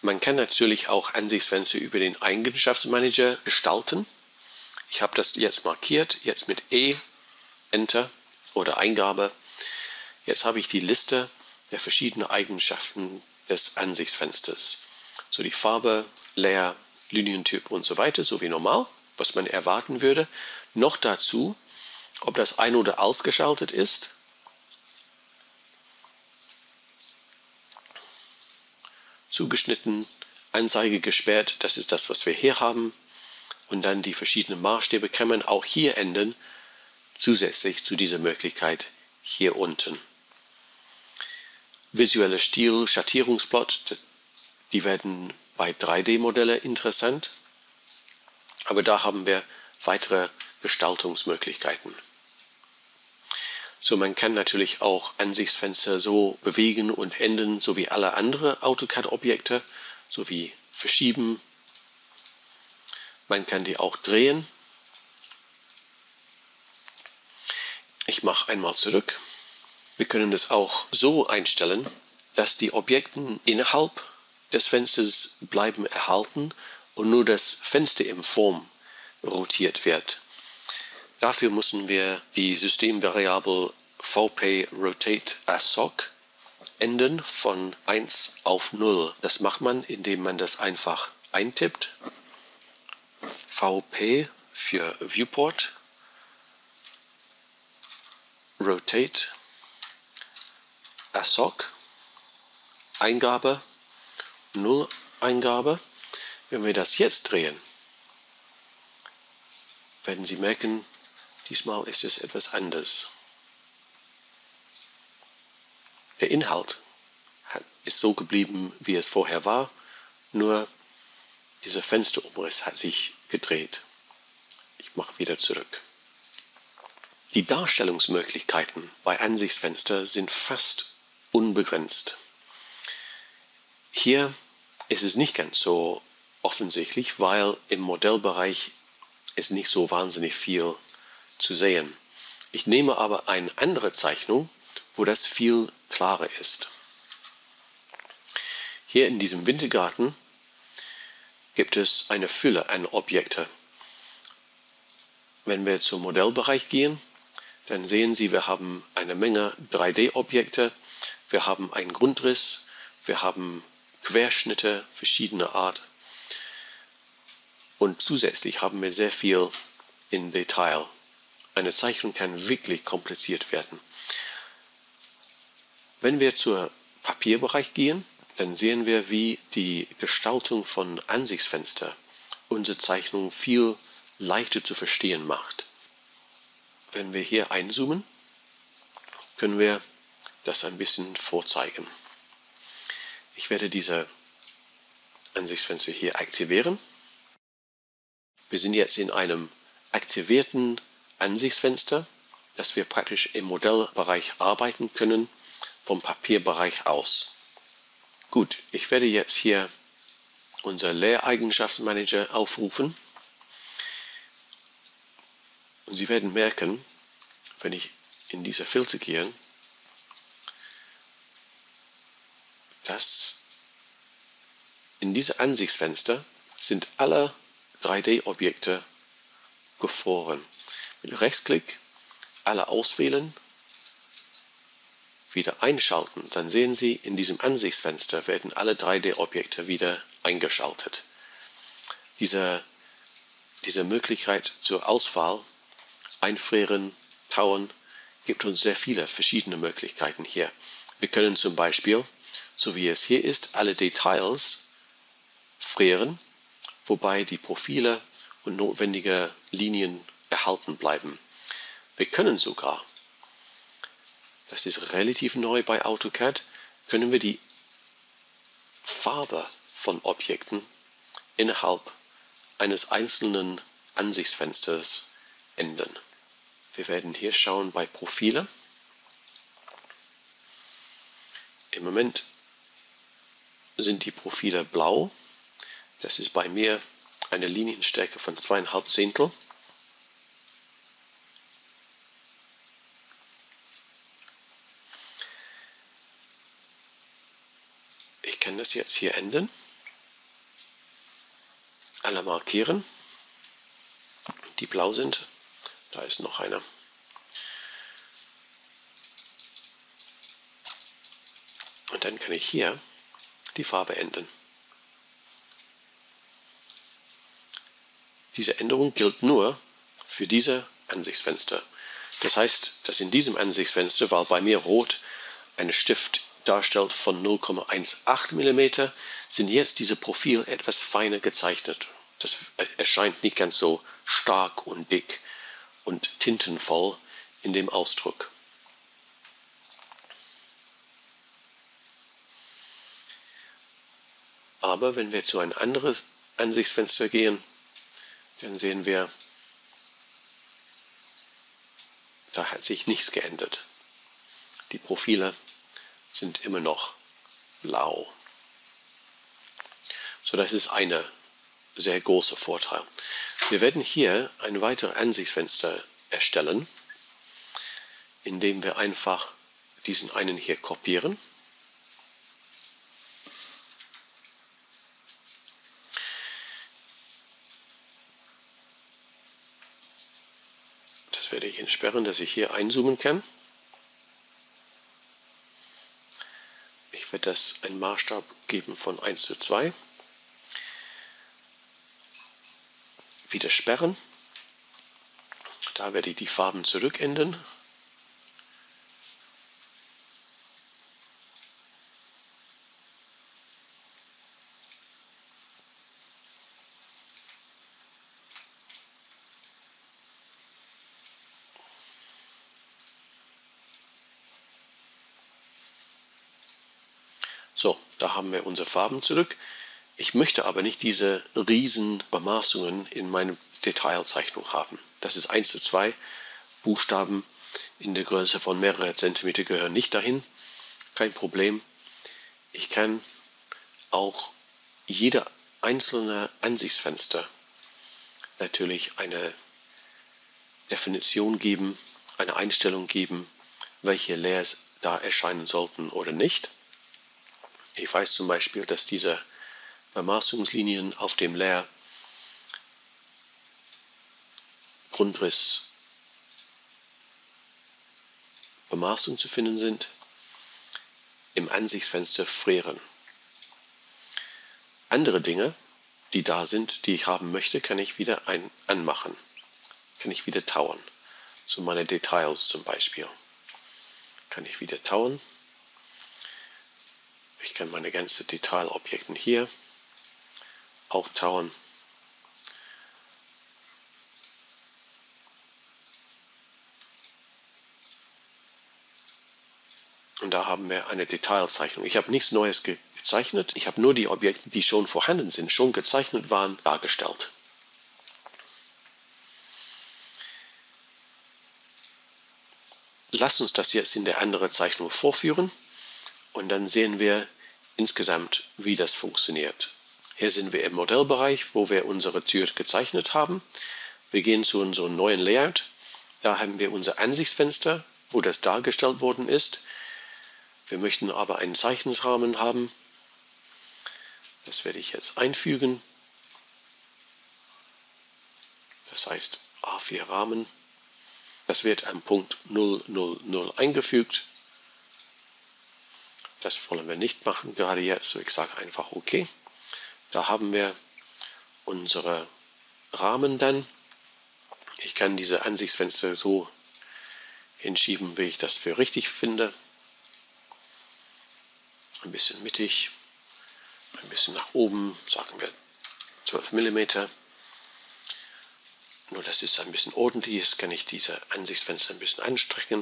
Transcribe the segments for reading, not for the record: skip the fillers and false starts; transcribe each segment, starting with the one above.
Man kann natürlich auch Ansichtsfenster über den Eigenschaftsmanager gestalten. Ich habe das jetzt markiert, jetzt mit E, Enter oder Eingabe. Jetzt habe ich die Liste der verschiedenen Eigenschaften des Ansichtsfensters. So die Farbe, Layer, Linientyp und so weiter, so wie normal, was man erwarten würde. Noch dazu, ob das ein- oder ausgeschaltet ist. Zugeschnitten, Anzeige gesperrt, das ist das, was wir hier haben. Und dann die verschiedenen Maßstäbe kann man auch hier ändern, zusätzlich zu dieser Möglichkeit hier unten. Visueller Stil, Schattierungsplot, die werden bei 3D-Modellen interessant, aber da haben wir weitere Gestaltungsmöglichkeiten. So, man kann natürlich auch Ansichtsfenster so bewegen und ändern, so wie alle anderen AutoCAD-Objekte, sowie verschieben. Man kann die auch drehen. Ich mache einmal zurück. Wir können das auch so einstellen, dass die Objekte innerhalb des Fensters bleiben erhalten und nur das Fenster in Form rotiert wird. Dafür müssen wir die Systemvariable VP Rotate ASOC ändern von 1 auf 0. Das macht man, indem man das einfach eintippt. VP für Viewport, Rotate, ASOC, Eingabe, 0 Eingabe. Wenn wir das jetzt drehen, werden Sie merken, diesmal ist es etwas anders. Der Inhalt ist so geblieben, wie es vorher war, nur dieser Fensterumriss hat sich gedreht. Ich mache wieder zurück. Die Darstellungsmöglichkeiten bei Ansichtsfenster sind fast unbegrenzt. Hier ist es nicht ganz so offensichtlich, weil im Modellbereich ist nicht so wahnsinnig viel zu sehen. Ich nehme aber eine andere Zeichnung, wo das viel klarer ist. Hier in diesem Wintergarten gibt es eine Fülle an Objekten. Wenn wir zum Modellbereich gehen, dann sehen Sie, wir haben eine Menge 3D-Objekte, wir haben einen Grundriss, wir haben Querschnitte verschiedener Art und zusätzlich haben wir sehr viel in Detail. Eine Zeichnung kann wirklich kompliziert werden. Wenn wir zum Papierbereich gehen, dann sehen wir, wie die Gestaltung von Ansichtsfenster unsere Zeichnung viel leichter zu verstehen macht. Wenn wir hier einzoomen, können wir das ein bisschen vorzeigen. Ich werde diese Ansichtsfenster hier aktivieren. Wir sind jetzt in einem aktivierten Ansichtsfenster, dass wir praktisch im Modellbereich arbeiten können, vom Papierbereich aus. Gut, ich werde jetzt hier unser Leereigenschaftsmanager aufrufen. Und Sie werden merken, wenn ich in diese Filter gehe, dass in diese Ansichtsfenster sind alle 3D-Objekte gefroren. Mit Rechtsklick alle auswählen, wieder einschalten, dann sehen Sie, in diesem Ansichtsfenster werden alle 3D-Objekte wieder eingeschaltet. Diese Möglichkeit zur Auswahl, Einfrieren, Tauen, gibt uns sehr viele verschiedene Möglichkeiten hier. Wir können zum Beispiel, so wie es hier ist, alle Details frieren, wobei die Profile und notwendige Linien erhalten bleiben. Wir können sogar, das ist relativ neu bei AutoCAD, können wir die Farbe von Objekten innerhalb eines einzelnen Ansichtsfensters ändern. Wir werden hier schauen bei Profile. Im Moment sind die Profile blau. Das ist bei mir eine Linienstärke von 2,5 Zehntel. Ich kann das jetzt hier ändern. alle markieren, die blau sind. Da ist noch einer. Und dann kann ich hier die Farbe ändern. Diese Änderung gilt nur für diese Ansichtsfenster. Das heißt, dass in diesem Ansichtsfenster, weil bei mir rot einen Stift darstellt von 0,18 mm, sind jetzt diese Profile etwas feiner gezeichnet. Das erscheint nicht ganz so stark und dick und tintenvoll in dem Ausdruck. Aber wenn wir zu einem anderen Ansichtsfenster gehen, dann sehen wir, da hat sich nichts geändert. Die Profile sind immer noch blau. So, das ist ein sehr großer Vorteil. Wir werden hier ein weiteres Ansichtsfenster erstellen, indem wir einfach diesen einen hier kopieren. Das werde ich entsperren, dass ich hier einzoomen kann. Ich werde das einen Maßstab geben von 1:2. Wieder sperren. Da werde ich die Farben zurückändern. So, da haben wir unsere Farben zurück. Ich möchte aber nicht diese riesen Bemaßungen in meiner Detailzeichnung haben. Das ist 1:2. Buchstaben in der Größe von mehreren Zentimeter gehören nicht dahin. Kein Problem. Ich kann auch jeder einzelne Ansichtsfenster natürlich eine Definition geben, eine Einstellung geben, welche Layers da erscheinen sollten oder nicht. Ich weiß zum Beispiel, dass diese Bemaßungslinien auf dem Layer Grundriss Bemaßung zu finden sind, im Ansichtsfenster frieren. Andere Dinge, die da sind, die ich haben möchte, kann ich wieder anmachen. Kann ich wieder tauen. So meine Details zum Beispiel. Kann ich wieder tauen. Ich kann meine ganzen Detailobjekte hier auch tauen. Und da haben wir eine Detailzeichnung. Ich habe nichts Neues gezeichnet. Ich habe nur die Objekte, die schon vorhanden sind, schon gezeichnet waren, dargestellt. Lass uns das jetzt in der anderen Zeichnung vorführen und dann sehen wir insgesamt, wie das funktioniert. Hier sind wir im Modellbereich, wo wir unsere Tür gezeichnet haben. Wir gehen zu unserem neuen Layout. Da haben wir unser Ansichtsfenster, wo das dargestellt worden ist. Wir möchten aber einen Zeichnungsrahmen haben. Das werde ich jetzt einfügen. Das heißt A4 Rahmen. Das wird am Punkt 000 eingefügt. Das wollen wir nicht machen, gerade jetzt. So, ich sage einfach OK. Da haben wir unsere Rahmen dann. Ich kann diese Ansichtsfenster so hinschieben, wie ich das für richtig finde. Ein bisschen mittig, ein bisschen nach oben, sagen wir 12 mm. Nur dass es ein bisschen ordentlich ist, kann ich diese Ansichtsfenster ein bisschen anstrecken.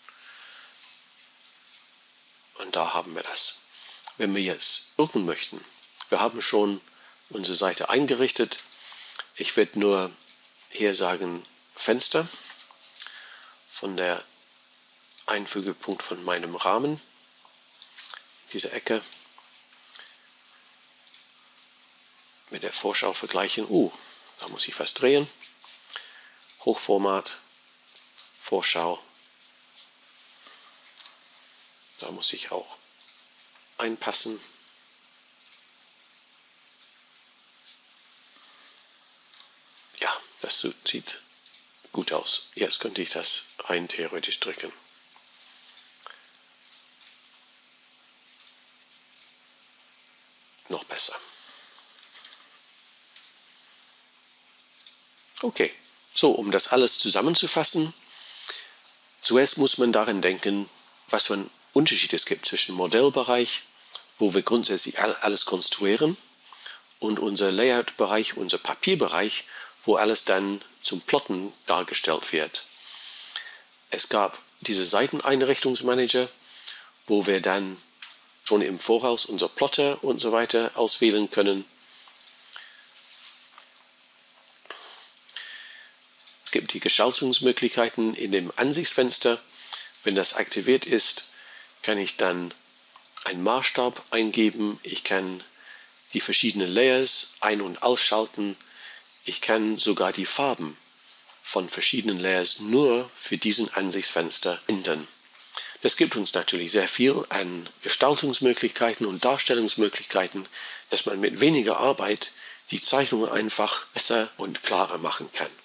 Und da haben wir das. Wenn wir jetzt drucken möchten, wir haben schon unsere Seite eingerichtet. Ich werde nur hier sagen Fenster von der Einfügepunkt von meinem Rahmen. Diese Ecke mit der Vorschau vergleichen. Da muss ich was drehen. Hochformat, Vorschau. Da muss ich auch einpassen. das sieht gut aus. Jetzt könnte ich das rein theoretisch drücken. Noch besser. Okay, so um das alles zusammenzufassen, zuerst muss man daran denken, was für einen Unterschied es gibt zwischen Modellbereich, wo wir grundsätzlich alles konstruieren, und unser Layout-Bereich, unser Papierbereich, wo alles dann zum Plotten dargestellt wird. Es gab diese Seiteneinrichtungsmanager, wo wir dann schon im Voraus unser Plotter und so weiter auswählen können. Es gibt die Gestaltungsmöglichkeiten in dem Ansichtsfenster. Wenn das aktiviert ist, kann ich dann einen Maßstab eingeben. Ich kann die verschiedenen Layers ein- und ausschalten. Ich kann sogar die Farben von verschiedenen Layers nur für diesen Ansichtsfenster ändern. Das gibt uns natürlich sehr viel an Gestaltungsmöglichkeiten und Darstellungsmöglichkeiten, dass man mit weniger Arbeit die Zeichnungen einfach besser und klarer machen kann.